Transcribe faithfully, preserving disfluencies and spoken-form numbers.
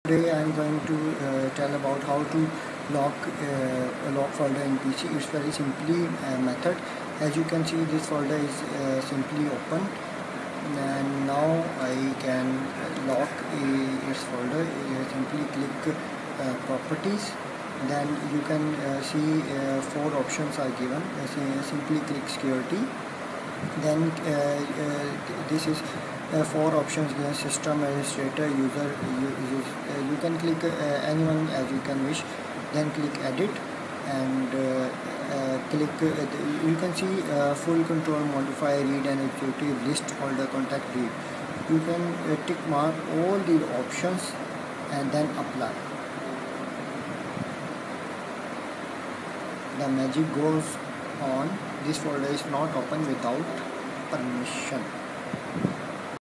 Today I am going to uh, tell about how to lock uh, a lock folder in P C. It's very simply uh, method. As you can see, this folder is uh, simply open, and now I can lock a, its folder. Uh, simply click uh, properties. Then you can uh, see uh, four options are given. Uh, simply click security. Then uh, uh, this is uh, four options given: system administrator, user. You, you, uh, you can click uh, anyone as you can wish. Then click edit and uh, uh, click. Uh, you can see uh, full control, modify, read and executive, list, folder, contact, read. You can uh, tick mark all the options and then apply. The magic goes on. This folder is not open without permission.